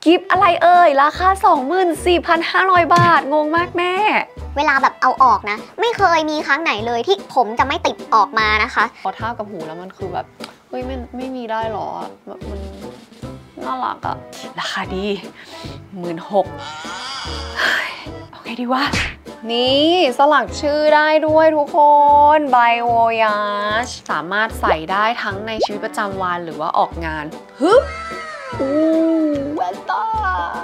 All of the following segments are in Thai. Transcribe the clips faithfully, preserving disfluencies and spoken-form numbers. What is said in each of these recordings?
กิฟต์อะไรเอ่ยราคา สองหมื่นสี่พันห้าร้อย บาทงงมากแม่เวลาแบบเอาออกนะไม่เคยมีครั้งไหนเลยที่ผมจะไม่ติดออกมานะคะพอทาบกับหูแล้วมันคือแบบเฮ้ยไม่ไม่มีได้หรอแบบมันน่ารักอะราคาดีหมื่นหกโอเคดีวะนี่สลักชื่อได้ด้วยทุกคนไบโวยาชสามารถใส่ได้ทั้งในชีวิตประจำวันหรือว่าออกงานฮึบอู้แว่นตา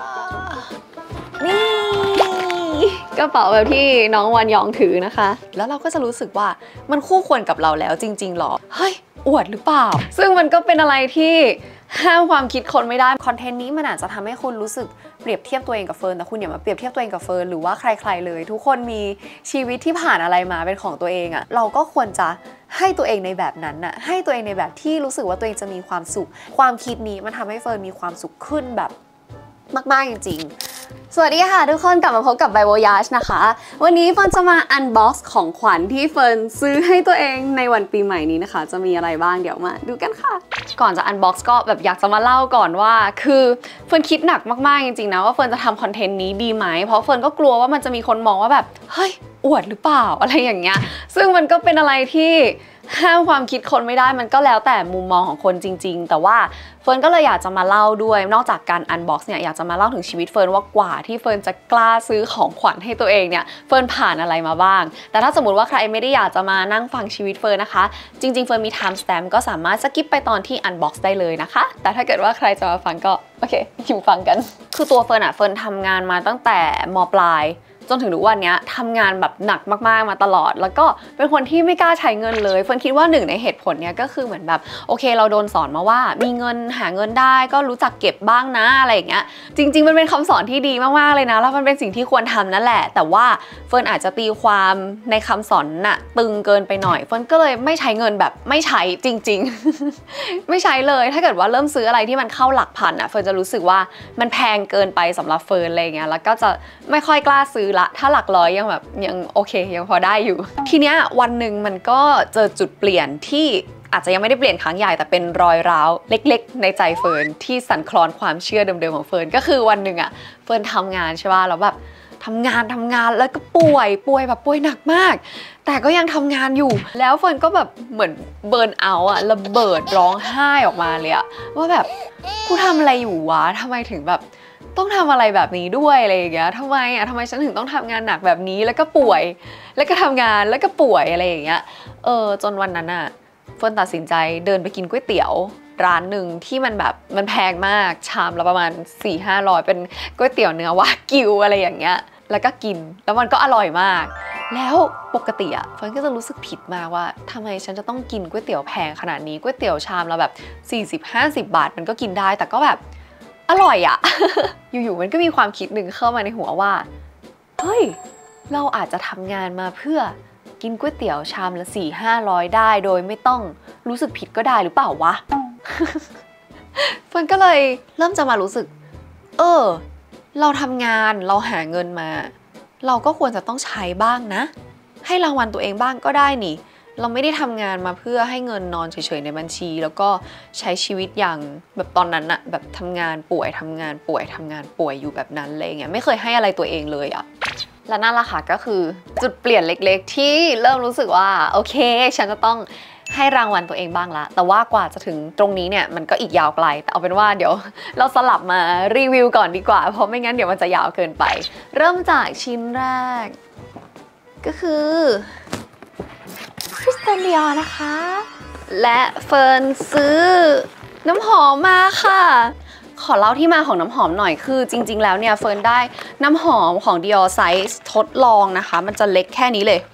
นี่กระเป๋าแบบที่น้องวันยองถือนะคะแล้วเราก็จะรู้สึกว่ามันคู่ควรกับเราแล้วจริงๆหรอเฮ้ยอวดหรือเปล่าซึ่งมันก็เป็นอะไรที่ห้ามความคิดคนไม่ได้คอนเทนต์นี้มันอาจจะทำให้คุณรู้สึกเปรียบเทียบตัวเองกับเฟิร์นแต่คุณอย่ามาเปรียบเทียบตัวเองกับเฟิร์นหรือว่าใครๆเลยทุกคนมีชีวิตที่ผ่านอะไรมาเป็นของตัวเองอะเราก็ควรจะให้ตัวเองในแบบนั้นน่ะให้ตัวเองในแบบที่รู้สึกว่าตัวเองจะมีความสุขความคิดนี้มันทำให้เฟิร์นมีความสุขขึ้นแบบมากๆจริงๆสวัสดีค่ะทุกคนกลับมาพบกับ By Voyage นะคะวันนี้เฟิร์นจะมาอันบ็อกซ์ของขวัญที่เฟิร์นซื้อให้ตัวเองในวันปีใหม่นี้นะคะจะมีอะไรบ้างเดี๋ยวมาดูกันค่ะก่อนจะอันบ็อกซ์ก็แบบอยากจะมาเล่าก่อนว่าคือเฟิร์นคิดหนักมากๆจริงๆนะว่าเฟิร์นจะทำคอนเทนต์นี้ดีไหมเพราะเฟิร์นก็กลัวว่ามันจะมีคนมองว่าแบบเฮ้ยอวดหรือเปล่าอะไรอย่างเงี้ยซึ่งมันก็เป็นอะไรที่ห้ามความคิดคนไม่ได้มันก็แล้วแต่มุมมองของคนจริงๆแต่ว่าเฟิร์นก็เลยอยากจะมาเล่าด้วยนอกจากการอันบ็อกซ์เนี่ยอยากจะมาเล่าถึงชีวิตเฟิร์นว่ากว่าที่เฟิร์นจะกล้าซื้อของขวัญให้ตัวเองเนี่ยเฟิร์นผ่านอะไรมาบ้างแต่ถ้าสมมติว่าใครไม่ได้อยากจะมานั่งฟังชีวิตเฟิร์นนะคะจริงๆเฟิร์นมีไทม์สแตมป์ก็สามารถสกิปไปตอนที่อันบ็อกซ์ได้เลยนะคะแต่ถ้าเกิดว่าใครจะมาฟังก็โอเคอยู่ฟังกันคือตัวเฟิร์นอะเฟิร์นทำงานมาตั้งแต่ม.ปลายจนถึงทุกวันนี้ทำงานแบบหนักมากๆมาตลอดแล้วก็เป็นคนที่ไม่กล้าใช้เงินเลยเฟิร์นคิดว่าหนึ่งในเหตุผลเนี้ยก็คือเหมือนแบบโอเคเราโดนสอนมาว่ามีเงินหาเงินได้ก็รู้จักเก็บบ้างนะอะไรอย่างเงี้ยจริงๆมันเป็นคำสอนที่ดีมากๆเลยนะแล้วมันเป็นสิ่งที่ควรทำนั่นแหละแต่ว่าเฟิร์นอาจจะตีความในคำสอนน่ะตึงเกินไปหน่อยเฟิร์นก็เลยไม่ใช้เงินแบบไม่ใช้จริงๆ ไม่ใช้เลยถ้าเกิดว่าเริ่มซื้ออะไรที่มันเข้าหลักพันอ่ะเฟิร์นจะรู้สึกว่ามันแพงเกินไปสำหรับเฟิร์นอะไรเงี้ยแล้วก็จะไม่ค่อยกล้าซื้อถ้าหลักร้อยยังแบบยังโอเคยังพอได้อยู่ทีเนี้ยวันหนึ่งมันก็เจอจุดเปลี่ยนที่อาจจะยังไม่ได้เปลี่ยนครั้งใหญ่แต่เป็นรอยร้าวเล็กๆในใจเฟิร์นที่สั่นคลอนความเชื่อเดิมๆของเฟิร์นก็คือวันหนึ่งอะเฟิร์นทำงานใช่ป่ะแล้วแบบทำงานทำงานแล้วก็ป่วยป่วยแบบป่วยหนักมากแต่ก็ยังทำงานอยู่แล้วเฟิร์นก็แบบเหมือนเบิร์นเอาท์อะระเบิดร้องไห้ออกมาเลยอะว่าแบบกูทำอะไรอยู่วะทำไมถึงแบบต้องทำอะไรแบบนี้ด้วยอะไรอย่างเงี้ยทำไมอ่ะทำไมฉันถึงต้องทำงานหนักแบบนี้แล้วก็ป่วยแล้วก็ทำงานแล้วก็ป่วยอะไรอย่างเงี้ยเออจนวันนั้นอ่ะเฟิร์นตัดสินใจเดินไปกินก๋วยเตี๋ยวร้านหนึ่งที่มันแบบมันแพงมากชามละประมาณ สี่ห้าร้อย เป็นก๋วยเตี๋ยวเนื้อวากิวอะไรอย่างเงี้ยแล้วก็กินแล้วมันก็อร่อยมากแล้วปกติอ่ะเฟิร์นก็จะรู้สึกผิดมากว่าทำไมฉันจะต้องกินก๋วยเตี๋ยวแพงขนาดนี้ก๋วยเตี๋ยวชามละแบบ สี่สิบห้าสิบ บาทมันก็กินได้แต่ก็แบบอร่อยอะ อยู่ๆมันก็มีความคิดหนึ่งเข้ามาในหัวว่าเฮ้ยเราอาจจะทำงานมาเพื่อกินก๋วยเตี๋ยวชามละสี่ห้าร้อยได้โดยไม่ต้องรู้สึกผิดก็ได้หรือเปล่าวะ เฟิร์นก็เลยเริ่มจะมารู้สึกเออเราทำงานเราหาเงินมาเราก็ควรจะต้องใช้บ้างนะให้รางวัลตัวเองบ้างก็ได้นี่เราไม่ได้ทำงานมาเพื่อให้เงินนอนเฉยๆในบัญชีแล้วก็ใช้ชีวิตอย่างแบบตอนนั้นอะแบบทำงานป่วยทำงานป่วยทำงานป่วยอยู่แบบนั้นอะไรเงี้ยไม่เคยให้อะไรตัวเองเลยอะและนั่นแหละค่ะก็คือจุดเปลี่ยนเล็กๆที่เริ่มรู้สึกว่าโอเคฉันจะต้องให้รางวัลตัวเองบ้างละแต่ว่ากว่าจะถึงตรงนี้เนี่ยมันก็อีกยาวไกลแต่เอาเป็นว่าเดี๋ยวเราสลับมารีวิวก่อนดีกว่าเพราะไม่งั้นเดี๋ยวมันจะยาวเกินไปเริ่มจากชิ้นแรกก็คือคริสตัลเลียนะคะและเฟิร์นซื้อน้ำหอมมาค่ะขอเล่าที่มาของน้ำหอมหน่อยคือจริงๆแล้วเนี่ยเฟิร์นได้น้ำหอมของ Dior Size ทดลองนะคะมันจะเล็กแค่นี้เลย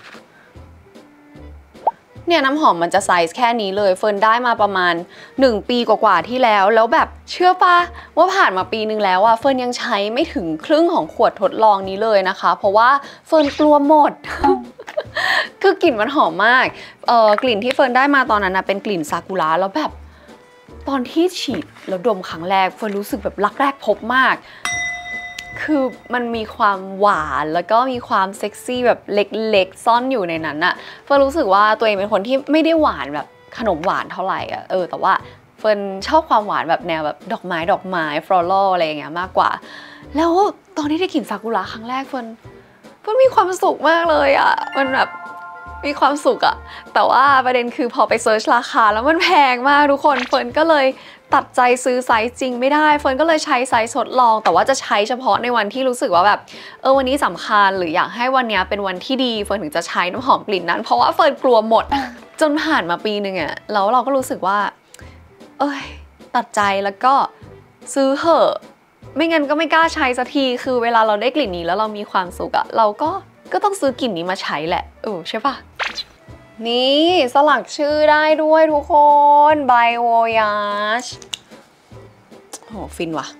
เนี่ยน้ำหอมมันจะไซส์แค่นี้เลยเฟิร์นได้มาประมาณหนึ่งปีกว่าๆที่แล้วแล้วแบบเชื่อปะว่าผ่านมาปีนึงแล้วอะเฟิร์นยังใช้ไม่ถึงครึ่งของขวดทดลองนี้เลยนะคะเพราะว่าเฟิร์นกลัวหมด คือกลิ่นมันหอมมากเอ่อกลิ่นที่เฟิร์นได้มาตอนนั้นนะเป็นกลิ่นซากุระแล้วแบบตอนที่ฉีดแล้วดมครั้งแรกเฟิร์นรู้สึกแบบรักแรกพบมากคือมันมีความหวานแล้วก็มีความเซ็กซี่แบบเล็กๆซ่อนอยู่ในนั้นอะเฟิร์นรู้สึกว่าตัวเองเป็นคนที่ไม่ได้หวานแบบขนมหวานเท่าไหร่อะเออแต่ว่าเฟิร์นฟิร์นชอบความหวานแบบแนวแบบดอกไม้ดอกไม้ฟลอรัลอะไรอย่างเงี้ยมากกว่าแล้วตอนที่ได้กลิ่นซากุระครั้งแรกเฟิร์นเฟิร์นมีความสุขมากเลยอ่ะมันแบบมีความสุขอะแต่ว่าประเด็นคือพอไปเซิร์ชราคาแล้วมันแพงมากทุกคนเฟิร์นก็เลยตัดใจซื้อไซส์จริงไม่ได้เฟิร์นก็เลยใช้ไซส์ทดลองแต่ว่าจะใช้เฉพาะในวันที่รู้สึกว่าแบบเออวันนี้สำคัญหรืออยากให้วันนี้เป็นวันที่ดีเฟิร์นถึงจะใช้น้ำหอมกลิ่นนั้นเพราะว่าเฟิร์นกลัวหมดจนผ่านมาปีนึงอะแล้วเราก็รู้สึกว่าเอ้ยตัดใจแล้วก็ซื้อเหอะไม่งั้นก็ไม่กล้าใช้สักทีคือเวลาเราได้กลิ่นนี้แล้วเรามีความสุขอะเราก็ก็ต้องซื้อกลิ่นนี้มาใช้แหละเออใช่ปะนี่สลักชื่อได้ด้วยทุกคน by Voyage โหฟินว่ะ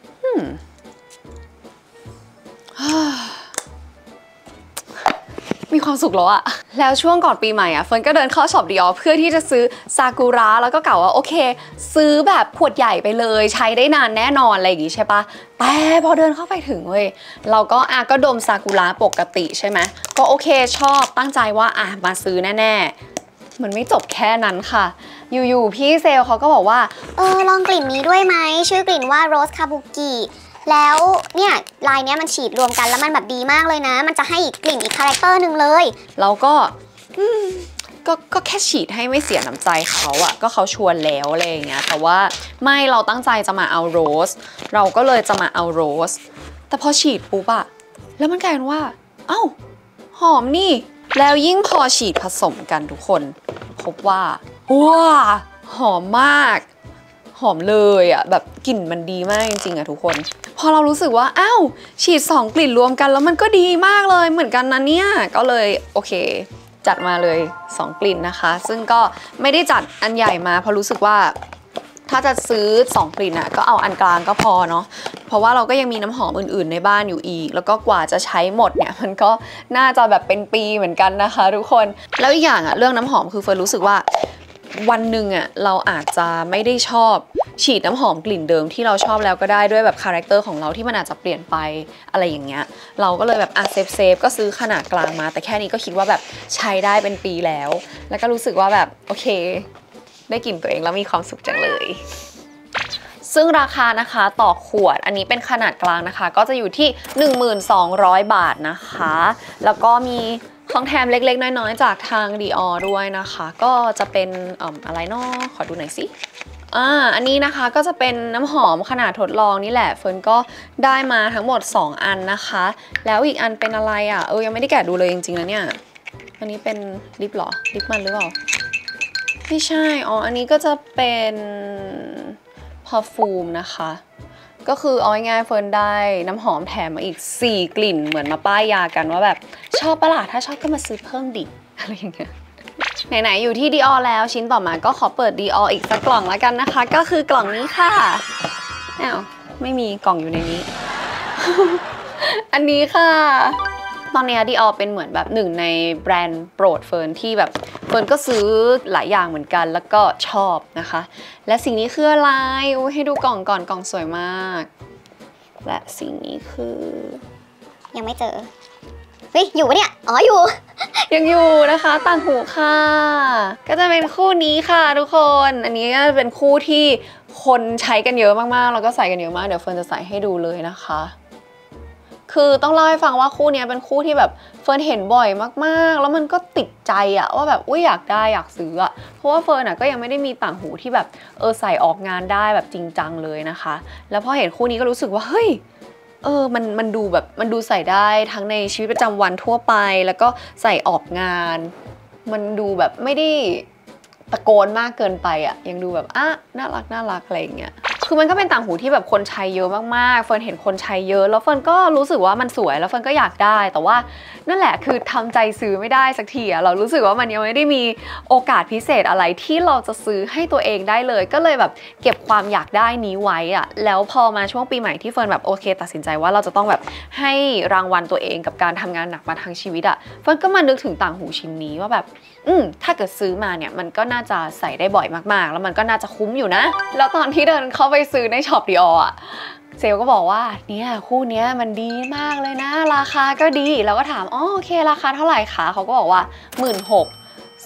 มีความสุขแล้วอะแล้วช่วงก่อนปีใหม่อะเฟิร์นก็เดินเข้าช็อปดิออเพื่อที่จะซื้อซากุระแล้วก็กล่าวว่าโอเคซื้อแบบขวดใหญ่ไปเลยใช้ได้นานแน่นอนอะไรอย่างงี้ใช่ปะแต่พอเดินเข้าไปถึงเว้ยเราก็อ่ะก็ดมซากุระปกติใช่ไหมก็โอเคชอบตั้งใจว่าอ่ะมาซื้อแน่ๆมันไม่จบแค่นั้นค่ะอยู่ๆพี่เซลเขาก็บอกว่าเออลองกลิ่นนี้ด้วยไหมชื่อกลิ่นว่าโรสคาบุกิแล้วเนี่ยลายเนี้ยมันฉีดรวมกันแล้วมันแบบดีมากเลยนะมันจะให้อีกกลิ่นอีกคาแรคเตอร์หนึ่งเลยเราก็ก็ก็แค่ฉีดให้ไม่เสียน้ำใจเขาอะก็เขาชวนแล้วอะไรอย่างเงี้ยแต่ว่าไม่เราตั้งใจจะมาเอาโรสเราก็เลยจะมาเอาโรสแต่พอฉีดปุ๊บอะแล้วมันกลายเป็นว่าเอ้าหอมนี่แล้วยิ่งพอฉีดผสมกันทุกคนพบว่าว้าหอมมากหอมเลยอะแบบกลิ่นมันดีมากจริงๆอะทุกคนพอเรารู้สึกว่าอ้าวฉีดสองกลิ่นรวมกันแล้วมันก็ดีมากเลยเหมือนกันนะเนี่ยก็เลยโอเคจัดมาเลยสองกลิ่นนะคะซึ่งก็ไม่ได้จัดอันใหญ่มาเพราะรู้สึกว่าถ้าจะซื้อสองกลิ่นอะก็เอาอันกลางก็พอเนาะเพราะว่าเราก็ยังมีน้ำหอมอื่นๆในบ้านอยู่อีกแล้วก็กว่าจะใช้หมดเนี่ยมันก็น่าจะแบบเป็นปีเหมือนกันนะคะทุกคนแล้วอีกอย่างอะเรื่องน้ำหอมคือเฟิร์นรู้สึกว่าวันหนึ่งอ่ะเราอาจจะไม่ได้ชอบฉีดน้ำหอมกลิ่นเดิมที่เราชอบแล้วก็ได้ด้วยแบบคาแรคเตอร์ของเราที่มันอาจจะเปลี่ยนไปอะไรอย่างเงี้ยเราก็เลยแบบอ่ะเซฟเซฟก็ซื้อขนาดกลางมาแต่แค่นี้ก็คิดว่าแบบใช้ได้เป็นปีแล้วแล้วก็รู้สึกว่าแบบโอเคได้กลิ่นตัวเองแล้วมีความสุขจังเลยซึ่งราคานะคะต่อขวดอันนี้เป็นขนาดกลางนะคะก็จะอยู่ที่ หนึ่งพันสองร้อย บาทนะคะแล้วก็มีของแถมเล็กๆน้อยๆจากทาง Dior ด้วยนะคะก็จะเป็นอ่ออะไรเนาะขอดูหน่อยสิอ่าอันนี้นะคะก็จะเป็นน้ำหอมขนาดทดลองนี่แหละเฟิร์นก็ได้มาทั้งหมดสองอันนะคะแล้วอีกอันเป็นอะไรอ่ะเออยังไม่ได้แกะดูเลยจริงๆนะเนี่ยอันนี้เป็นลิปหรอลิปมันหรือเปล่าไม่ใช่อ๋ออันนี้ก็จะเป็นพอร์ฟูมนะคะก็คือเอาง่ายๆเฟิร์นได้น้ำหอมแถมมาอีกสี่กลิ่นเหมือนมาป้ายยากันว่าแบบชอบปะล่ะถ้าชอบก็มาซื้อเพิ่มดิอะไรอย่างเงี้ยไหนๆอยู่ที่ Dior แล้วชิ้นต่อมาก็ขอเปิด Dior อีกสักกล่องแล้วกันนะคะก็คือกล่องนี้ค่ะอ้าวไม่มีกล่องอยู่ในนี้ อันนี้ค่ะตอนนี้ Dior เป็นเหมือนแบบหนึ่งในแบรนด์โปรดเฟิร์นที่แบบเฟิร์นก็ซื้อหลายอย่างเหมือนกันแล้วก็ชอบนะคะและสิ่งนี้คืออะไรให้ดูกล่องก่อนกล่องสวยมากและสิ่งนี้คือยังไม่เจอเฮ้ยอยู่ปะเนี่ยอ๋ออยู่ยังอยู่นะคะต่างหูค่ะก็จะเป็นคู่นี้ค่ะทุกคนอันนี้ก็เป็นคู่ที่คนใช้กันเยอะมากๆแล้วก็ใส่กันเยอะมากเดี๋ยวเฟิร์นจะใส่ให้ดูเลยนะคะคือต้องเล่าให้ฟังว่าคู่นี้เป็นคู่ที่แบบเฟิร์นเห็นบ่อยมากๆแล้วมันก็ติดใจอะว่าแบบอุ้ยอยากได้อยากซื้ออะเพราะว่าเฟิร์นอะก็ยังไม่ได้มีต่างหูที่แบบเออใส่ออกงานได้แบบจริงจังเลยนะคะแล้วพอเห็นคู่นี้ก็รู้สึกว่าเฮ้ยเออมันมันดูแบบมันดูใส่ได้ทั้งในชีวิตประจำวันทั่วไปแล้วก็ใส่ออกงานมันดูแบบไม่ได้ตะโกนมากเกินไปอะยังดูแบบอ่ะน่ารักน่ารักอะไรอย่างเงี้ยคือมันก็เป็นต่างหูที่แบบคนใช้เยอะมากๆเฟิร์นเห็นคนใช้เยอะแล้วเฟิร์นก็รู้สึกว่ามันสวยแล้วเฟิร์นก็อยากได้แต่ว่านั่นแหละคือทำใจซื้อไม่ได้สักทีอะเรารู้สึกว่ามันยังไม่ได้มีโอกาสพิเศษอะไรที่เราจะซื้อให้ตัวเองได้เลยก็เลยแบบเก็บความอยากได้นี้ไว้อะแล้วพอมาช่วงปีใหม่ที่เฟิร์นแบบโอเคตัดสินใจว่าเราจะต้องแบบให้รางวัลตัวเองกับการทำงานหนักมาทั้งชีวิตอะเฟิร์นก็มานึกถึงต่างหูชิ้นนี้ว่าแบบอืมถ้าเกิดซื้อมาเนี่ยมันก็น่าจะใส่ได้บ่อยมากๆแล้วมันก็น่าจะคุ้มอยู่นะแล้วตอนที่เดินเข้าไปซื้อในช็อป Dior อ่ะเซลก็บอกว่าเนี่ยคู่เนี้ยมันดีมากเลยนะราคาก็ดีแล้วก็ถามอ๋อโอเคราคาเท่าไหร่คะเขาก็บอกว่า หนึ่งหมื่นหกพัน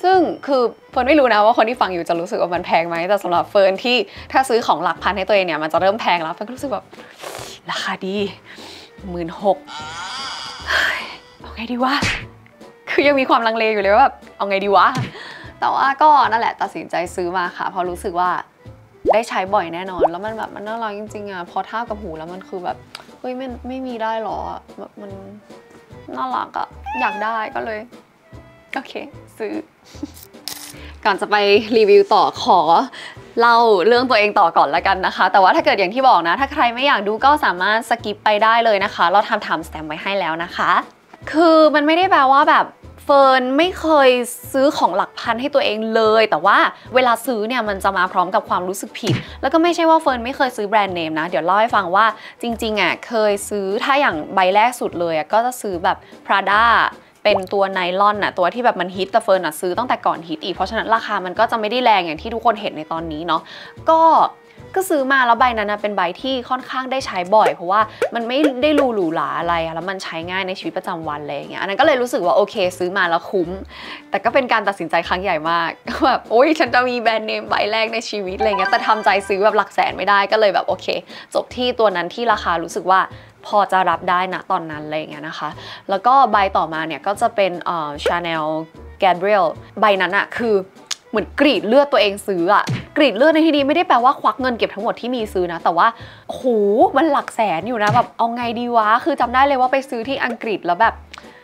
ซึ่งคือเฟิร์นไม่รู้นะว่าคนที่ฟังอยู่จะรู้สึกว่ามันแพงไหมแต่สำหรับเฟิร์นที่ถ้าซื้อของหลักพันให้ตัวเองเนี่ยมันจะเริ่มแพงแล้วเฟิร์นก็รู้สึกแบบราคาดีหมื่นหกเอาไงดีวะคือยังมีความลังเลอยู่เลยว่าแบบเอาไงดีวะแต่ว่าก็นั่นแหละตัดสินใจซื้อมาค่ะเพราะรู้สึกว่าได้ใช้บ่อยแน่นอนแล้วมันแบบมันน่ารักจริงๆอ่ะพอทาบกับหูแล้วมันคือแบบเฮ้ยมันไม่มีได้หรอแบบมันน่ารักอ่ะอยากได้ก็เลยโอเคซื้อ ก่อนจะไปรีวิวต่อขอเล่าเรื่องตัวเองต่อก่อนละกันนะคะแต่ว่าถ้าเกิดอย่างที่บอกนะถ้าใครไม่อยากดูก็สามารถสกิปไปได้เลยนะคะเราทำไทม์สแตมป์ไว้ให้แล้วนะคะคือมันไม่ได้แปลว่าแบบเฟิร์นไม่เคยซื้อของหลักพันให้ตัวเองเลยแต่ว่าเวลาซื้อเนี่ยมันจะมาพร้อมกับความรู้สึกผิดแล้วก็ไม่ใช่ว่าเฟิร์นไม่เคยซื้อแบรนด์เนมนะเดี๋ยวเล่าให้ฟังว่าจริงๆอ่ะเคยซื้อถ้าอย่างใบแรกสุดเลยอ่ะก็จะซื้อแบบ Pradaเป็นตัวไนลอนน่ะตัวที่แบบมันฮิตแต่เฟิร์นอะซื้อตั้งแต่ก่อนฮิตอีกเพราะฉะนั้นราคามันก็จะไม่ได้แรงอย่างที่ทุกคนเห็นในตอนนี้เนาะก็ก็ซื้อมาแล้วใบนั้นนะเป็นใบที่ค่อนข้างได้ใช้บ่อยเพราะว่ามันไม่ได้หรูหรูหราอะไรแล้วมันใช้ง่ายในชีวิตประจำวันอะไรอย่างเงี้ยอันนั้นก็เลยรู้สึกว่าโอเคซื้อมาแล้วคุ้มแต่ก็เป็นการตัดสินใจครั้งใหญ่มากแบบโอ๊ยฉันจะมีแบรนด์เนมใบแรกในชีวิตอะไรเงี้ยแต่ทำใจซื้อแบบหลักแสนไม่ได้ก็เลยแบบโอเคจบที่ตัวนั้นที่ราคารู้สึกว่าพอจะรับได้นะตอนนั้นอะไรอย่างเงี้ยนะคะแล้วก็ใบต่อมาเนี่ยก็จะเป็นเอ่อ Chanel Gabrielle ใบนั้นอะคือเหมือนกรีดเลือดตัวเองซื้ออะกรีดเลือดในที่นี้ไม่ได้แปลว่าควักเงินเก็บทั้งหมดที่มีซื้อนะแต่ว่าโหมันหลักแสนอยู่นะแบบเอาไงดีวะคือจำได้เลยว่าไปซื้อที่อังกฤษแล้วแบบ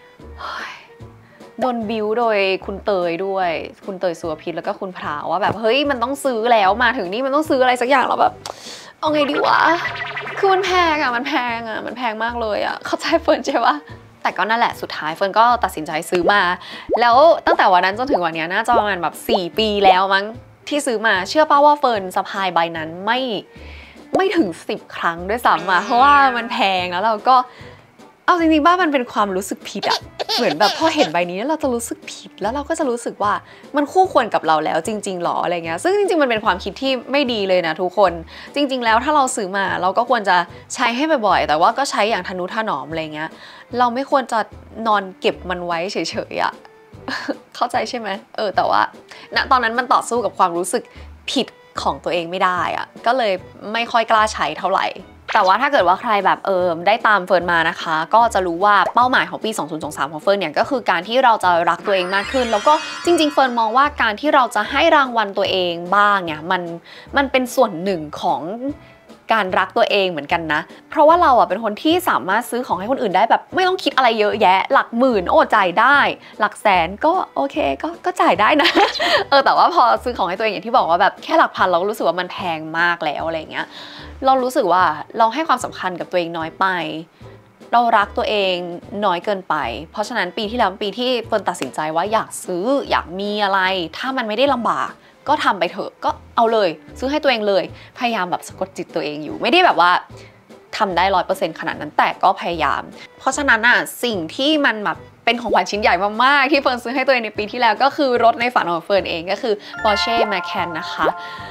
โดนบิวโดยคุณเตยด้วยคุณเตยสุวพิษแล้วก็คุณพราวว่าแบบเฮ้ยมันต้องซื้อแล้วมาถึงนี่มันต้องซื้ออะไรสักอย่างแล้วแบบเอาไงดีวะคือมันแพงอ่ะมันแพงอ่ะมันแพงมากเลยอ่ะเข้าใจเฟิร์นใช่ปะแต่ก็นั่นแหละสุดท้ายเฟิร์นก็ตัดสินใจซื้อมาแล้วตั้งแต่วันนั้นจนถึงวันนี้น่าจะประมาณแบบสี่ปีแล้วมั้งที่ซื้อมาเชื่อป่ะว่าเฟิร์นสะพายใบนั้นไม่ไม่ถึงสิบครั้งด้วยซ้ำอ่ะเพราะว่ามันแพงแล้วเราก็เอาจริงๆบ้ามันเป็นความรู้สึกผิดอะเหมือนแบบพอเห็นใบนี้เราจะรู้สึกผิดแล้วเราก็จะรู้สึกว่ามันคู่ควรกับเราแล้วจริงๆหรออะไรเงี้ยซึ่งจริงๆมันเป็นความคิดที่ไม่ดีเลยนะทุกคนจริงๆแล้วถ้าเราซื้อมาเราก็ควรจะใช้ให้บ่อยๆแต่ว่าก็ใช้อย่างทนุถนอมอะไรเงี้ยเราไม่ควรจะนอนเก็บมันไว้เฉยๆอะ เข้าใจใช่ไหมเออแต่ว่าณตอนนั้นมันต่อสู้กับความรู้สึกผิดของตัวเองไม่ได้อะก็เลยไม่ค่อยกล้าใช้เท่าไหร่แต่ว่าถ้าเกิดว่าใครแบบเออได้ตามเฟิร์นมานะคะก็จะรู้ว่าเป้าหมายของปีสองพันยี่สิบสามของเฟิร์นเนี่ยก็คือการที่เราจะรักตัวเองมากขึ้นแล้วก็จริงๆเฟิร์นมองว่าการที่เราจะให้รางวัลตัวเองบ้างเนี่ยมันมันเป็นส่วนหนึ่งของการรักตัวเองเหมือนกันนะเพราะว่าเราอ่ะเป็นคนที่สามารถซื้อของให้คนอื่นได้แบบไม่ต้องคิดอะไรเยอะแยะหลักหมื่นโอ้จ่ายได้หลักแสนก็โอเคก็ก็จ่ายได้นะ เออแต่ว่าพอซื้อของให้ตัวเองอย่างที่บอกว่าแบบแค่หลักพันเราก็รู้สึกว่ามันแพงมากแล้วอะไรเงี้ยเรารู้สึกว่าเราให้ความสำคัญกับตัวเองน้อยไปเรารักตัวเองน้อยเกินไปเพราะฉะนั้นปีที่แล้วปีที่เฟิร์นตัดสินใจว่าอยากซื้ออยากมีอะไรถ้ามันไม่ได้ลำบากก็ทำไปเถอะก็เอาเลยซื้อให้ตัวเองเลยพยายามแบบสะกดจิตตัวเองอยู่ไม่ได้แบบว่าทำได้ร้อยเปอร์เซ็นต์ขนาดนั้นแต่ก็พยายามเพราะฉะนั้นอ่ะสิ่งที่มันแบบเป็นของขวัญชิ้นใหญ่มากๆที่เฟิร์นซื้อให้ตัวเองในปีที่แล้วก็คือรถในฝันของเฟิร์นเองก็คือ Porsche Macan นะคะ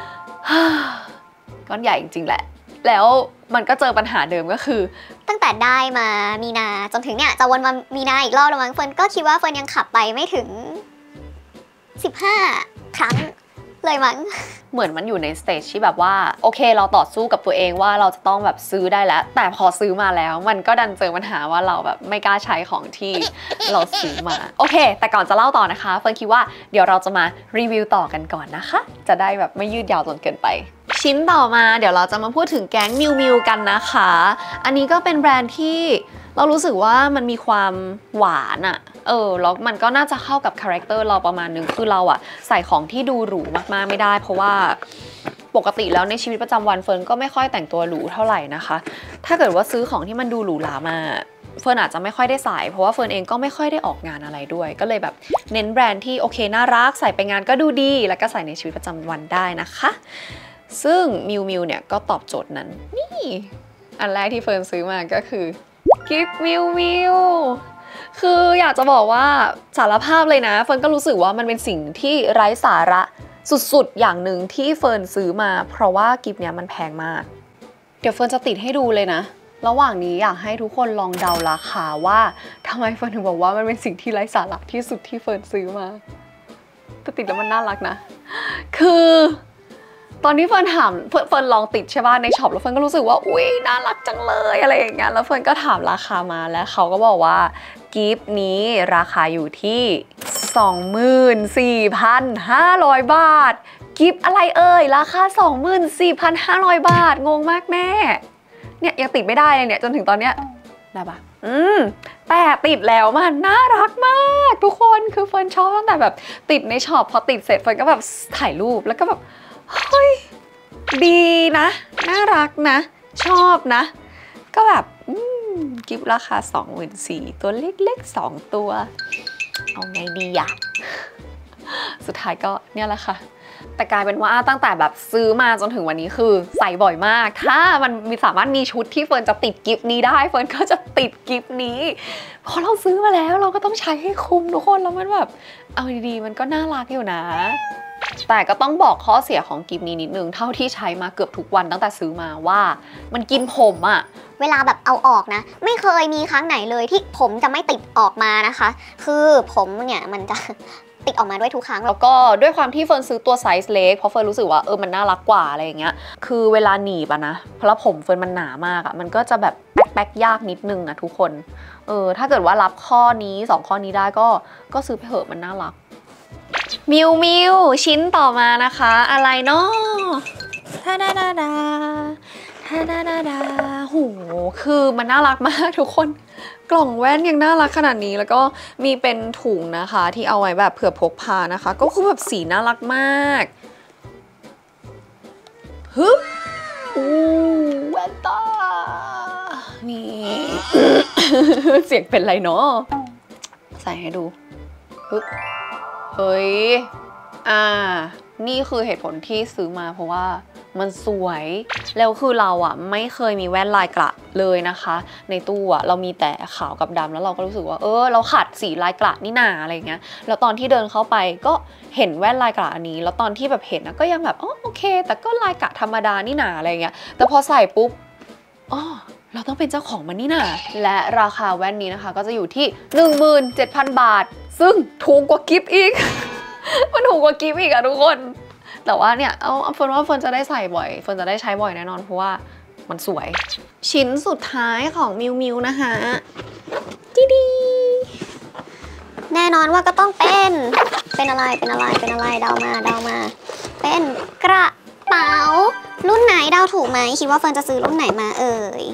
ก้อนใหญ่จริงๆแหละแล้วมันก็เจอปัญหาเดิมก็คือตั้งแต่ได้มามีนาจนถึงเนี่ยจะวนมามีนาอีกรอบแล้วมั้งเฟิร์นก็คิดว่าเฟิร์นยังขับไปไม่ถึงสิบห้าครั้งเลยมั้งเหมือนมันอยู่ในสเตจที่แบบว่าโอเคเราต่อสู้กับตัวเองว่าเราจะต้องแบบซื้อได้แล้วแต่พอซื้อมาแล้วมันก็ดันเจอปัญหาว่าเราแบบไม่กล้าใช้ของที่เราซื้อมาโอเคแต่ก่อนจะเล่าต่อนะคะเฟิร์นคิดว่าเดี๋ยวเราจะมารีวิวต่อกันก่อนนะคะจะได้แบบไม่ยืดยาวจนเกินไปชิ้นต่อมาเดี๋ยวเราจะมาพูดถึงแก๊งมิวมิวกันนะคะอันนี้ก็เป็นแบรนด์ที่เรารู้สึกว่ามันมีความหวานอะเออแล้วมันก็น่าจะเข้ากับคาแรคเตอร์เราประมาณนึงคือเราอะใส่ของที่ดูหรูมากๆไม่ได้เพราะว่าปกติแล้วในชีวิตประจำวันเฟิร์นก็ไม่ค่อยแต่งตัวหรูเท่าไหร่นะคะถ้าเกิดว่าซื้อของที่มันดูหรูหรามาเฟิร์นอาจจะไม่ค่อยได้ใส่เพราะว่าเฟิร์นเองก็ไม่ค่อยได้ออกงานอะไรด้วยก็เลยแบบเน้นแบรนด์ที่โอเคน่ารักใส่ไปงานก็ดูดีแล้วก็ใส่ในชีวิตประจำวันได้นะคะซึ่งมิวมิวเนี่ยก็ตอบโจทย์นั้นนี่อันแรกที่เฟิร์นซื้อมาก็คือกิฟต์มิวมิวคืออยากจะบอกว่าสารภาพเลยนะเฟิร์นก็รู้สึกว่ามันเป็นสิ่งที่ไร้สาระสุดๆอย่างหนึ่งที่เฟิร์นซื้อมาเพราะว่ากิฟต์เนี้ยมันแพงมากเดี๋ยวเฟิร์นจะติดให้ดูเลยนะระหว่างนี้อยากให้ทุกคนลองเดาราคาว่าทำไมเฟิร์นถึงบอกว่ามันเป็นสิ่งที่ไร้สาระที่สุดที่เฟิร์นซื้อมาติดแล้วมันน่ารักนะคือตอนนี้เฟิร์นถามเฟิร์นลองติดใช่ป่ะในช็อปแล้วเฟิร์นก็รู้สึกว่าอุ้ยน่ารักจังเลยอะไรอย่างเงี้ยแล้วเฟิร์นก็ถามราคามาแล้วเขาก็บอกว่ากิฟต์นี้ราคาอยู่ที่ สองหมื่นสี่พันห้าร้อย บาทกิฟต์อะไรเอ่ยราคา สองหมื่นสี่พันห้าร้อย บาทงงมากแม่เนี่ยยังติดไม่ได้เลยเนี่ยจนถึงตอนเนี้ยได้ปะอืมแต่ติดแล้วมันน่ารักมากทุกคนคือเฟิร์นชอบตั้งแต่แบบติดในช็อปพอติดเสร็จเฟิร์นก็แบบถ่ายรูปแล้วก็แบบเฮ้ยดีนะน่ารักนะชอบนะก็แบบกิฟต์ราคา สองหมื่นสี่พัน ตัวเล็กๆสองตัวเอาไงดีอะสุดท้ายก็เนี่ยแหละค่ะแต่กลายเป็นว่าตั้งแต่แบบซื้อมาจนถึงวันนี้คือใส่บ่อยมากถ้ามันมีสามารถมีชุดที่เฟิร์นจะติดกิฟต์นี้ได้เฟิร์นก็จะติดกิฟต์นี้พอเราซื้อมาแล้วเราก็ต้องใช้ให้คุ้มทุกคนแล้วมันแบบเอาดีๆมันก็น่ารักอยู่นะแต่ก็ต้องบอกข้อเสียของกิฟต์นี้นิดนึงเท่าที่ใช้มาเกือบทุกวันตั้งแต่ซื้อมาว่ามันกินผมอะเวลาแบบเอาออกนะไม่เคยมีครั้งไหนเลยที่ผมจะไม่ติดออกมานะคะคือผมเนี่ยมันจะติดออกมาด้วยทุกครั้งแล้วก็ด้วยความที่เฟิร์นซื้อตัวไซส์เล็กเพราะเฟิร์นรู้สึกว่าเออมันน่ารักกว่าอะไรอย่างเงี้ยคือเวลาหนีบอะนะเพราะผมเฟิร์นมันหนามากอะมันก็จะแบบแป๊กแป๊กยากนิดนึงอะทุกคนเออถ้าเกิดว่ารับข้อนี้สองข้อนี้ได้ก็ก็ซื้อไปเถอะมันน่ารักมิวมิวชิ้นต่อมานะคะอะไรเนาะท่าดาดาดาท่าดาดาดาโหคือมันน่ารักมากทุกคนกล่องแว่นยังน่ารักขนาดนี้แล้วก็มีเป็นถุงนะคะที่เอาไว้แบบเผื่อพกพานะคะก็คือแบบสีน่ารักมากฮึบอู้แว่นตานี่ เสียงเป็นไรเนาะใส่ให้ดูฮึบเฮ้ยอ่านี่คือเหตุผลที่ซื้อมาเพราะว่ามันสวยแล้วคือเราอ่ะไม่เคยมีแว่นลายกระเลยนะคะในตู้อ่ะเรามีแต่ขาวกับดำแล้วเราก็รู้สึกว่าเออเราขาดสีลายกระนี่นาอะไรเงี้ยแล้วตอนที่เดินเข้าไปก็เห็นแว่นลายกระอันนี้แล้วตอนที่แบบเห็นนะก็ยังแบบอ๋อโอเคแต่ก็ลายกระธรรมดานี่นาอะไรเงี้ยแต่พอใส่ปุ๊บอ๋อเราต้องเป็นเจ้าของมันนี่นาและราคาแว่นนี้นะคะก็จะอยู่ที่ หนึ่งหมื่นเจ็ดพัน บาทซึ่งถูกกว่ากิฟต์อีก มันถูกกว่ากิฟต์อีกอะทุกคนแต่ว่าเนี่ยเอาเฟิร์นว่าเฟิร์นจะได้ใส่บ่อยเฟิร์นจะได้ใช้บ่อยแน่นอนเพราะว่ามันสวยชิ้นสุดท้ายของมิวมิวนะคะดีดีแน่นอนว่าก็ต้องเป็นเป็นอะไรเป็นอะไรเป็นอะไรเดามาเดามาเป็นกระเป๋ารุ่นไหนเดาถูกไหมคิดว่าเฟิร์นจะซื้อรุ่นไหนมาเอ่ย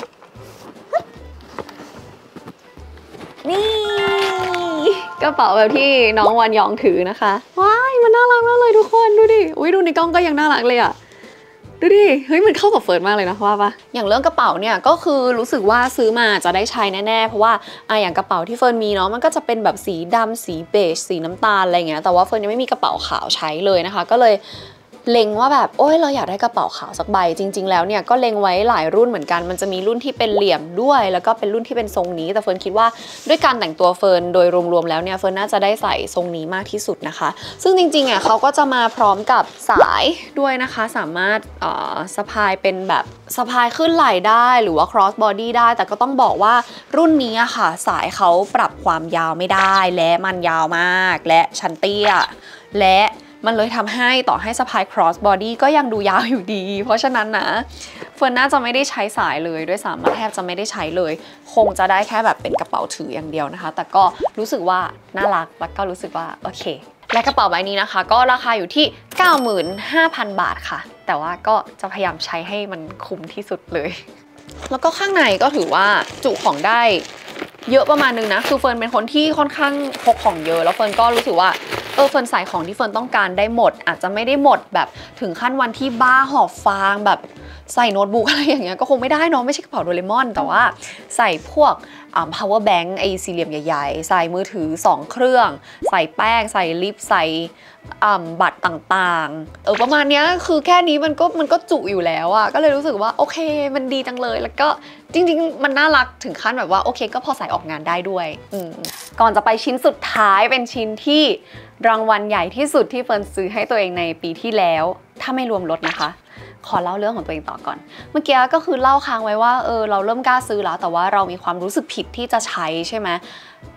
นี่กระเป๋าแบบที่น้องวันยองถือนะคะว้ายมันน่ารักมากเลยทุกคนดูดิอุ้ยดูในกล้องก็ยังน่ารักเลยอะดูดิเฮ้ยมันเข้ากับเฟิร์นมากเลยนะว่าปะอย่างเรื่องกระเป๋าเนี่ยก็คือรู้สึกว่าซื้อมาจะได้ใช้แน่ๆเพราะว่าอ่ะอย่างกระเป๋าที่เฟิร์นมีเนาะมันก็จะเป็นแบบสีดำสีเบจสีน้ำตาลอะไรเงี้ยแต่ว่าเฟิร์นยังไม่มีกระเป๋าขาวใช้เลยนะคะก็เลยเล็งว่าแบบโอ้ยเราอยากได้กระเป๋าขาวสักใบจริงๆแล้วเนี่ยก็เล็งไว้หลายรุ่นเหมือนกันมันจะมีรุ่นที่เป็นเหลี่ยมด้วยแล้วก็เป็นรุ่นที่เป็นทรงนี้แต่เฟิร์นคิดว่าด้วยการแต่งตัวเฟิร์นโดยรวมๆแล้วเนี่ยเฟิร์นน่าจะได้ใส่ทรงนี้มากที่สุดนะคะซึ่งจริงๆอ่ะเขาก็จะมาพร้อมกับสายด้วยนะคะสามารถเอ่อสะพายเป็นแบบสะพายขึ้นไหล่ได้หรือว่า cross body ได้แต่ก็ต้องบอกว่ารุ่นนี้อะค่ะสายเขาปรับความยาวไม่ได้และมันยาวมากและชั้นเตี้ยและมันเลยทำให้ต่อให้สะพาย cross body ก็ยังดูยาวอยู่ดีเพราะฉะนั้นนะเฟิร์นน่าจะไม่ได้ใช้สายเลยด้วยซ้ำแทบจะไม่ได้ใช้เลยคงจะได้แค่แบบเป็นกระเป๋าถืออย่างเดียวนะคะแต่ก็รู้สึกว่าน่ารักแล้วก็รู้สึกว่าโอเคและกระเป๋าใบนี้นะคะก็ราคาอยู่ที่ เก้าหมื่นห้าพัน บาทค่ะแต่ว่าก็จะพยายามใช้ให้มันคุ้มที่สุดเลยแล้วก็ข้างในก็ถือว่าจุของได้เยอะประมาณนึงนะคือเฟิร์นเป็นคนที่ค่อนข้างพกของเยอะแล้วเฟิร์นก็รู้สึกว่าเออเฟิร์นใส่ของที่เฟิร์นต้องการได้หมดอาจจะไม่ได้หมดแบบถึงขั้นวันที่บ้าหอบฟางแบบใส่โน้ตบุ๊กอะไรอย่างเงี้ยก็คงไม่ได้เนาะไม่ใช่กระเป๋าโดเรมอนแต่ว่าใส่พวกอ่า power bank ไอสี่เหลี่ยมใหญ่ๆใส่มือถือสองเครื่องใส่แป้งใส่ลิปใส่บัตรต่างๆเออประมาณนี้คือแค่นี้มันก็มันก็จุอยู่แล้วอะก็เลยรู้สึกว่าโอเคมันดีจังเลยแล้วก็จริงๆมันน่ารักถึงขั้นแบบว่าโอเคก็พอใส่ออกงานได้ด้วยอืมก่อนจะไปชิ้นสุดท้ายเป็นชิ้นที่รางวัลใหญ่ที่สุดที่เฟิร์นซื้อให้ตัวเองในปีที่แล้วถ้าไม่รวมรถนะคะขอเล่าเรื่องของตัวเองต่อก่อนเมื่อกี้ก็คือเล่าค้างไว้ว่าเออเราเริ่มกล้าซื้อแล้วแต่ว่าเรามีความรู้สึกผิดที่จะใช้ใช่ไหม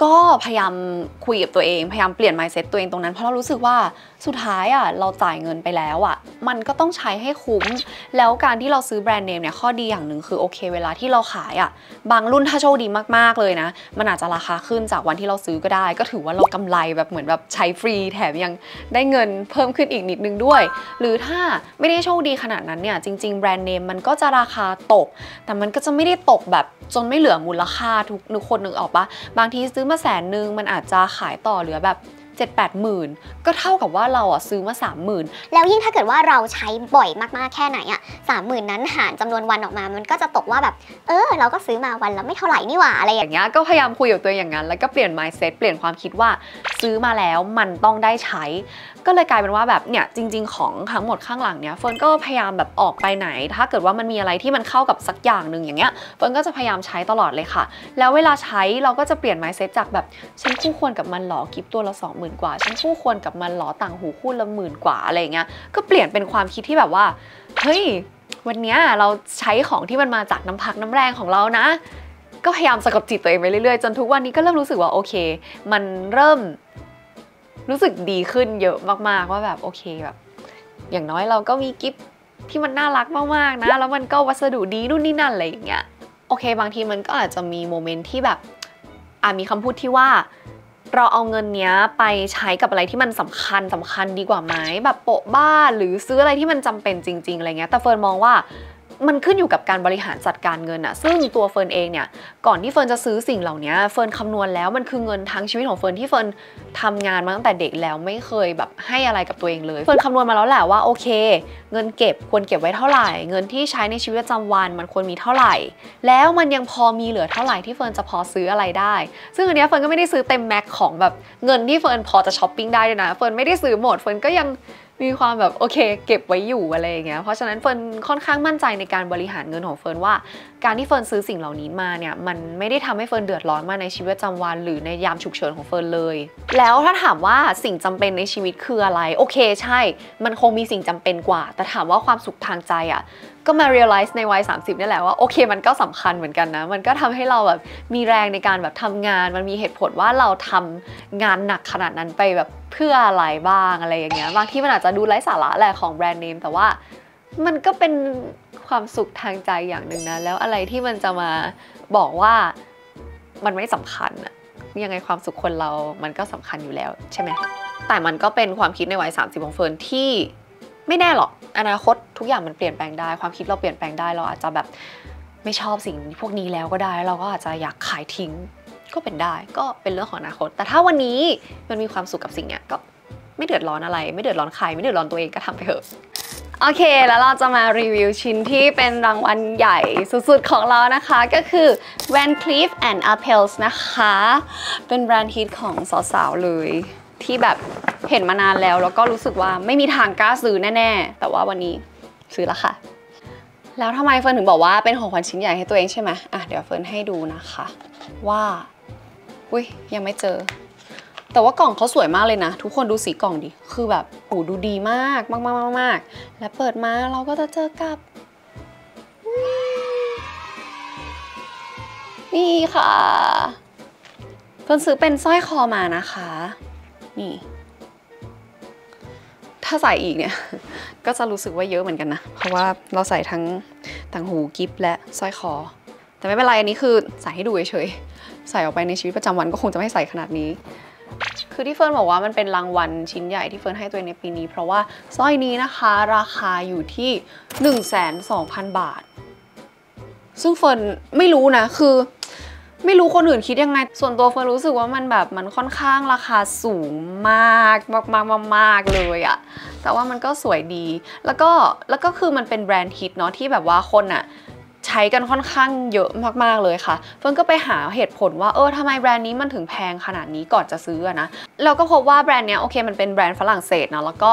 ก็พยายามคุยกับตัวเองพยายามเปลี่ยน mindset ตัวเองตรงนั้นเพราะเรารู้สึกว่าสุดท้ายอ่ะเราจ่ายเงินไปแล้วอ่ะมันก็ต้องใช้ให้คุ้มแล้วการที่เราซื้อแบรนด์เนมเนี่ยข้อดีอย่างหนึ่งคือโอเคเวลาที่เราขายอ่ะบางรุ่นถ้าโชคดีมากๆเลยนะมันอาจจะราคาขึ้นจากวันที่เราซื้อก็ได้ก็ถือว่าเรากำไรแบบเหมือนแบบใช้ฟรีแถมยังได้เงินเพิ่มขึ้นอีกนิดนึงด้วยหรือถ้าไม่ได้โชคดีขนาดนั้นเนี่ยจริงๆแบรนด์เนมมันก็จะราคาตกแต่มันก็จะไม่ได้ตกแบบจนไม่เหลือมูลค่าทุกนึกคนนึกออกปะบางทีซื้อมาแสนนึงมันอาจจะขายต่อเหลือแบบเจ็ดแปดหมื่นก็เท่ากับว่าเราอ่ะซื้อมาสามหมื่นแล้วยิ่งถ้าเกิดว่าเราใช้บ่อยมากๆแค่ไหนอ่ะสามหมื่นนั้นหารจำนวนวันออกมามันก็จะตกว่าแบบเออเราก็ซื้อมาวันละไม่เท่าไหร่นี่หว่าอะไรอย่างเงี้ยก็พยายามคุยกับตัวอย่างนั้นแล้วก็เปลี่ยน mindset เปลี่ยนความคิดว่าซื้อมาแล้วมันต้องได้ใช้ก็เลยกลายเป็นว่าแบบเนี่ยจริงๆของทั้งหมดข้างหลังเนี่ยเฟิร์นก็พยายามแบบออกไปไหนถ้าเกิดว่ามันมีอะไรที่มันเข้ากับสักอย่างหนึ่งอย่างเงี้ยเฟิร์นก็จะพยายามใช้ตลอดเลยค่ะแล้วเวลาใช้เราก็จะเปลี่ยน mindset จากแบบฉันคู่ควรกับมันหรอกิฟตัวละสองหมื่นกว่าฉันคู่ควรกับมันหรอต่างหูคู่ละหมื่นกว่าอะไรเงี้ยก็เปลี่ยนเป็นความคิดที่แบบว่าเฮ้ยวันนี้เราใช้ของที่มันมาจากน้ำพักน้ำแรงของเรานะก็พยายามสะกดจิตตัวเองไปเรื่อยๆจนทุกวันนี้ก็เริ่มรู้สึกว่าโอเคมันเริ่มรู้สึกดีขึ้นเยอะมากๆว่าแบบโอเคแบบอย่างน้อยเราก็มีกิฟต์ที่มันน่ารักมากๆนะแล้วมันก็วัสดุดีนู่นนี่นั่นอะไรอย่างเงี้ยโอเคบางทีมันก็อาจจะมีโมเมนต์ที่แบบอ่ะมีคำพูดที่ว่าเราเอาเงินเนี้ยไปใช้กับอะไรที่มันสำคัญสำคัญดีกว่าไหมแบบโปะบ้านหรือซื้ออะไรที่มันจำเป็นจริงๆอะไรเงี้ยแต่เฟิร์นมองว่ามันขึ้นอยู่กับการบริหารจัดการเงินอะซึ่งตัวเฟิร์นเองเนี่ยก่อนที่เฟิร์นจะซื้อสิ่งเหล่านี้เฟิร์นคำนวณแล้วมันคือเงินทั้งชีวิตของเฟิร์นที่เฟิร์นทำงานมาตั้งแต่เด็กแล้วไม่เคยแบบให้อะไรกับตัวเองเลยเฟิร์นคำนวณมาแล้วแหละว่าโอเคเงินเก็บควรเก็บไว้เท่าไหร่เงินที่ใช้ในชีวิตประจำวันมันควรมีเท่าไหร่แล้วมันยังพอมีเหลือเท่าไหร่ที่เฟิร์นจะพอซื้ออะไรได้ซึ่งอันนี้เฟิร์นก็ไม่ได้ซื้อเต็มแม็กของแบบเงินที่เฟิร์นพอจะช้อปปิ้งได้ด้วยนะเฟิร์นไม่ได้ซื้อหมดเฟิร์นก็ยังมีความแบบโอเคเก็บไว้อยู่อะไรอย่างเงี้ยเพราะฉะนั้นเฟิร์นค่อนข้างมั่นใจในการบริหารเงินของเฟิร์นว่าการที่เฟิร์นซื้อสิ่งเหล่านี้มาเนี่ยมันไม่ได้ทำให้เฟิร์นเดือดร้อนมาในชีวิตประจำวันหรือในยามฉุกเฉินของเฟิร์นเลยแล้วถ้าถามว่าสิ่งจำเป็นในชีวิตคืออะไรโอเคใช่มันคงมีสิ่งจำเป็นกว่าแต่ถามว่าความสุขทางใจอ่ะก็มา realize ในวัยสามสิบนี่แหละว่าโอเคมันก็สำคัญเหมือนกันนะมันก็ทำให้เราแบบมีแรงในการแบบทำงานมันมีเหตุผลว่าเราทำงานหนักขนาดนั้นไปแบบเพื่ออะไรบ้างอะไรอย่างเงี้ยบางที่มันอาจจะดูไร้สาระแหละของแบรนด์เนมแต่ว่ามันก็เป็นความสุขทางใจอย่างหนึ่งนะแล้วอะไรที่มันจะมาบอกว่ามันไม่สำคัญอะยังไงความสุขคนเรามันก็สำคัญอยู่แล้วใช่ไหมแต่มันก็เป็นความคิดในวัยสามสิบของเฟิร์นที่ไม่แน่หรอกอนาคตทุกอย่างมันเปลี่ยนแปลงได้ความคิดเราเปลี่ยนแปลงได้เราอาจจะแบบไม่ชอบสิ่งพวกนี้แล้วก็ได้เราก็อาจจะอยากขายทิ้งก็เป็นได้ก็เป็นเรื่องของอนาคตแต่ถ้าวันนี้มันมีความสุขกับสิ่งเนี้ยก็ไม่เดือดร้อนอะไรไม่เดือดร้อนใครไม่เดือดร้อนตัวเองก็ทำไปเถอะโอเคแล้วเราจะมารีวิวชิ้นที่เป็นรางวัลใหญ่สุดๆของเรานะคะก็คือ Van Cleef and Arpels นะคะเป็นแบรนด์ฮิตของสาวๆเลยที่แบบเห็นมานานแล้วแล้วก็รู้สึกว่าไม่มีทางกล้าซื้อแน่ๆแต่ว่าวันนี้ซื้อแล้วค่ะแล้วทำไมเฟิร์นถึงบอกว่าเป็นของขวัญชิ้นใหญ่ให้ตัวเองใช่ไหมอ่ะเดี๋ยวเฟิร์นให้ดูนะคะว่าอุ้ยยังไม่เจอแต่ว่ากล่องเขาสวยมากเลยนะทุกคนดูสีกล่องดิคือแบบโหดูดีมากมากมากมากและเปิดมาเราก็จะเจอกับนี่ค่ะเฟิร์นซื้อเป็นสร้อยคอมานะคะนี่ถ้าใส่อีกเนี่ยก็จะรู้สึกว่าเยอะเหมือนกันนะเพราะว่าเราใส่ทั้งต่างหูกิฟต์และสร้อยคอแต่ไม่เป็นไรอันนี้คือใส่ให้ดูเฉยๆใส่ออกไปในชีวิตประจำวันก็คงจะไม่ใส่ขนาดนี้คือที่เฟิร์นบอกว่ามันเป็นรางวัลชิ้นใหญ่ที่เฟิร์นให้ตัวเองในปีนี้เพราะว่าสร้อยนี้นะคะราคาอยู่ที่ หนึ่งแสนสองพัน บาทซึ่งเฟิร์นไม่รู้นะคือไม่รู้คนอื่นคิดยังไงส่วนตัวเฟิร์นรู้สึกว่ามันแบบมันค่อนข้างราคาสูงมากมากมากมากเลยอะแต่ว่ามันก็สวยดีแล้วก็แล้วก็คือมันเป็นแบรนด์ฮิตเนาะที่แบบว่าคนอะใช้กันค่อนข้างเยอะมากๆเลยค่ะเฟิร์นก็ไปหาเหตุผลว่าเออทำไมแบรนด์นี้มันถึงแพงขนาดนี้ก่อนจะซื้อนะเราก็พบว่าแบรนด์เนี้ยโอเคมันเป็นแบรนด์ฝรั่งเศสนะแล้วก็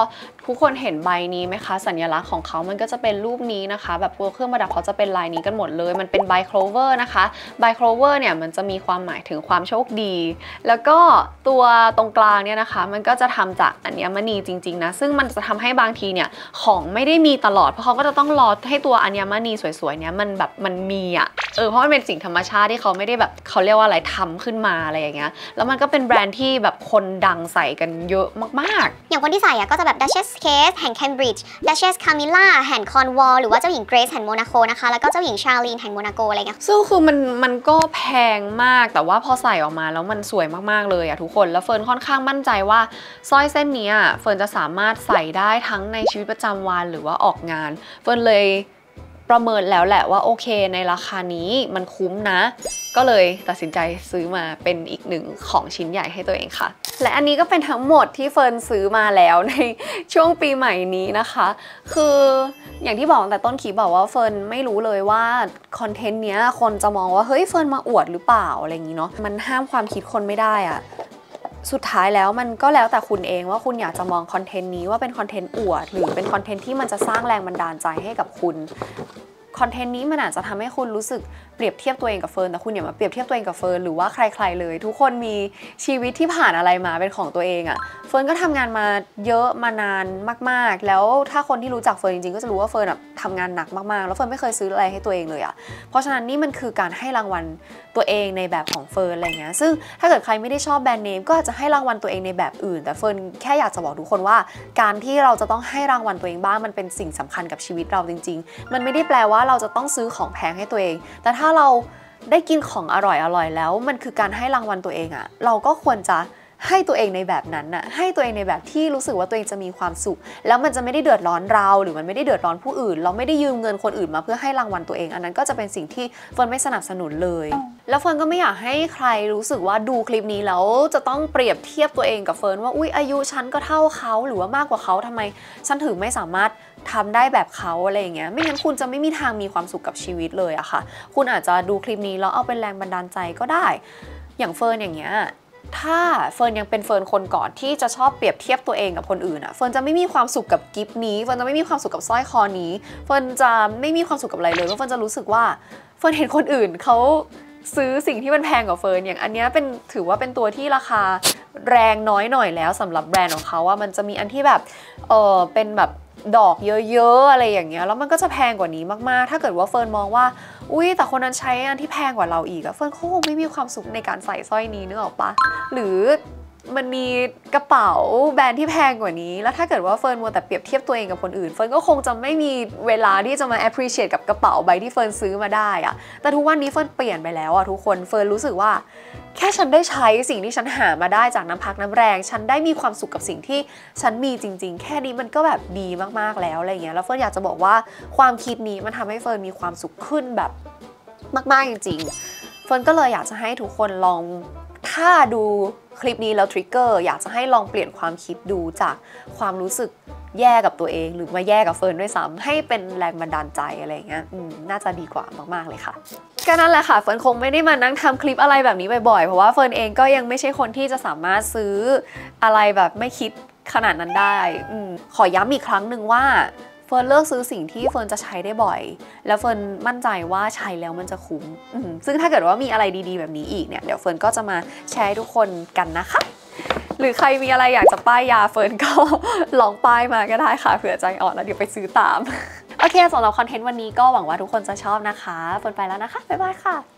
ทุกคนเห็นใบนี้ไหมคะสัญลักษณ์ของเขามันก็จะเป็นรูปนี้นะคะแบบตัวเครื่องประดับเขาจะเป็นลายนี้กันหมดเลยมันเป็นใบโคลเวอร์นะคะใบโคลเวอร์เนี่ยมันจะมีความหมายถึงความโชคดีแล้วก็ตัวตรงกลางเนี่ยนะคะมันก็จะทำจากอัญมณีจริงๆนะซึ่งมันจะทำให้บางทีเนี่ยของไม่ได้มีตลอดเพราะเขาก็จะต้องรอให้ตัวอัญมณีสวยๆเนี่ยมันแบบมันมีอ่ะเออเพราะมันเป็นสิ่งธรรมชาติที่เขาไม่ได้แบบเขาเรียกว่าอะไรทำขึ้นมาอะไรอย่างเงี้ยแล้วมันก็เป็นแบรนด์ที่แบบคนดังใส่กันเยอะมากๆอย่างคนที่ใส่อะก็จะแบบ Duchess Kate แห่ง Cambridge Duchess Camilla แห่ง Cornwall หรือว่าเจ้าหญิง Grace แห่งโมนาโกนะคะแล้วก็เจ้าหญิง Charlene แห่งโมนาโกอะไรเงี้ยซึ่งคือมันมันก็แพงมากแต่ว่าพอใส่ออกมาแล้วมันสวยมากๆเลยอะทุกคนแล้วเฟิร์นค่อนข้างมั่นใจว่าสร้อยเส้นนี้เฟิร์นจะสามารถใส่ได้ทั้งในชีวิตประจำวันหรือว่าออกงานเฟิร์นเลยประเมินแล้วแหละว่าโอเคในราคานี้มันคุ้มนะก็เลยตัดสินใจซื้อมาเป็นอีกหนึ่งของชิ้นใหญ่ให้ตัวเองค่ะและอันนี้ก็เป็นทั้งหมดที่เฟิร์นซื้อมาแล้วในช่วงปีใหม่นี้นะคะคืออย่างที่บอกแต่ต้นคลิปบอกว่าเฟิร์นไม่รู้เลยว่าคอนเทนต์เนี้ยคนจะมองว่าเฮ้ยเฟิร์นมาอวดหรือเปล่าอะไรอย่างนี้เนาะมันห้ามความคิดคนไม่ได้อะสุดท้ายแล้วมันก็แล้วแต่คุณเองว่าคุณอยากจะมองคอนเทนต์นี้ว่าเป็นคอนเทนต์อวดหรือเป็นคอนเทนต์ที่มันจะสร้างแรงบันดาลใจให้กับคุณคอนเทนต์นี้มันอาจจะทำให้คุณรู้สึกเปรียบเทียบตัวเองกับเฟิร์นแต่คุณอย่ามาเปรียบเทียบตัวเองกับเฟิร์นหรือว่าใครๆเลยทุกคนมีชีวิตที่ผ่านอะไรมาเป็นของตัวเองอะเฟิร์นก็ทำงานมาเยอะมานานมากๆแล้วถ้าคนที่รู้จักเฟิร์นจริงๆก็จะรู้ว่าเฟิร์นแบบทำงานหนักมากๆแล้วเฟิร์นไม่เคยซื้ออะไรให้ตัวเองเลยอะเพราะฉะนั้นนี่มันคือการให้รางวัลตัวเองในแบบของเฟิร์นอะไรเงี้ยซึ่งถ้าเกิดใครไม่ได้ชอบแบรนด์เนมก็อาจจะให้รางวัลตัวเองในแบบอื่นแต่เฟิร์นแค่อยากจะบอกทุกคนว่าการที่เราจะต้องให้รางวัลตัวเองบ้างมันเป็นสิ่งสำคัญกับชีวิตเราจริงๆมันไม่ได้แปลว่าเราจะต้องซื้อของแพงให้ตัวเองแต่ถ้าเราได้กินของอร่อยอร่อยแล้วมันคือการให้รางวัลตัวเองอะเราก็ควรจะให้ตัวเองในแบบนั้นน่ะให้ตัวเองในแบบที่รู้สึกว่าตัวเองจะมีความสุขแล้วมันจะไม่ได้เดือดร้อนเราหรือมันไม่ได้เดือดร้อนผู้อื่นเราไม่ได้ยืมเงินคนอื่นมาเพื่อให้รางวัลตัวเองอันนั้นก็จะเป็นสิ่งที่เฟิร์นไม่สนับสนุนเลยแล้วเฟิร์นก็ไม่อยากให้ใครรู้สึกว่าดูคลิปนี้แล้วจะต้องเปรียบเทียบตัวเองกับเฟิร์นว่าอุ๊ยอายุฉันก็เท่าเขาหรือว่ามากกว่าเขาทำไมฉันถึงไม่สามารถทำได้แบบเขาอะไรอย่างเงี้ยไม่งั้นคุณจะไม่มีทางมีความสุขกับชีวิตเลยอะค่ะคุณอาจจะดูคลิปนี้แล้วเอาเป็นแรงบันดาลใจก็ได้อย่างเฟิร์นอย่างเงี้ยถ้าเฟิร์นยังเป็นเฟิร์นคนก่อนที่จะชอบเปรียบเทียบตัวเองกับคนอื่นอะเฟิร์นจะไม่มีความสุขกับกิฟต์นี้เฟิร์นจะไม่มีความสุขกับสร้อยคอนี้เฟิร์นจะไม่มีความสุขกับอะไรเลยเพราะเฟิร์นจะรู้สึกว่าเฟิร์นเห็นคนอื่นเขาซื้อสิ่งที่มันแพงกว่าเฟิร์นอย่างอันนี้เป็นถือว่าเป็นตัวที่ราคาแรงน้อยหน่อยแล้วสำหรับแบรนด์ของเขาว่ามันจะมีอันที่แบบเออเป็นแบบดอกเยอะๆอะไรอย่างเงี้ยแล้วมันก็จะแพงกว่านี้มากๆถ้าเกิดว่าเฟิร์นมองว่าอุ้ยแต่คนนั้นใช้อันที่แพงกว่าเราอีกอะเฟิร์นคงไม่มีความสุขในการใส่สร้อยนี้นึกออกปะหรือมันมีกระเป๋าแบรนด์ที่แพงกว่านี้แล้วถ้าเกิดว่าเฟิร์นมัวแต่เปรียบเทียบตัวเองกับคนอื่นเฟิร์นก็คงจะไม่มีเวลาที่จะมา appreciate กับกระเป๋าใบที่เฟิร์นซื้อมาได้อะแต่ทุกวันนี้เฟิร์นเปลี่ยนไปแล้วอะทุกคนเฟิร์นรู้สึกว่าแค่ฉันได้ใช้สิ่งที่ฉันหามาได้จากน้ำพักน้ำแรงฉันได้มีความสุขกับสิ่งที่ฉันมีจริงๆแค่นี้มันก็แบบดีมากๆแล้วอะไรเงี้ยแล้วเฟิร์นอยากจะบอกว่าความคิดนี้มันทำให้เฟิร์นมีความสุขขึ้นแบบมากๆจริงๆเฟิร์นก็เลยอยากจะให้ทุกคนลองถ้าดูคลิปนี้แล้วทริกเกอร์อยากจะให้ลองเปลี่ยนความคิดดูจากความรู้สึกแย่กับตัวเองหรือมาแย่กับเฟิร์นด้วยซ้ำให้เป็นแรงบันดาลใจอะไรเงี้ยน่าจะดีกว่ามากๆเลยค่ะก็นั่นแหละค่ะเฟิร์นคงไม่ได้มานั่งทำคลิปอะไรแบบนี้บ่อยๆเพราะว่าเฟิร์นเองก็ยังไม่ใช่คนที่จะสามารถซื้ออะไรแบบไม่คิดขนาดนั้นได้อขอย้ำอีกครั้งหนึ่งว่าเฟิร์นเลือกซื้อสิ่งที่เฟิร์นจะใช้ได้บ่อยแล้วเฟิร์นมั่นใจว่าใช้แล้วมันจะคุ้มซึ่งถ้าเกิดว่ามีอะไรดีๆแบบนี้อีกเนี่ยเดี๋ยวเฟิร์นก็จะมาแชร์ให้ทุกคนกันนะคะหรือใครมีอะไรอยากจะป้ายยาเฟิร์นก็ลองป้ายมาก็ได้ค่ะเผื่อใจอ่อนแล้วเดี๋ยวไปซื้อตามโอเคสำหรับคอนเทนต์วันนี้ก็หวังว่าทุกคนจะชอบนะคะเฟิร์นไปแล้วนะคะบ๊ายบายค่ะ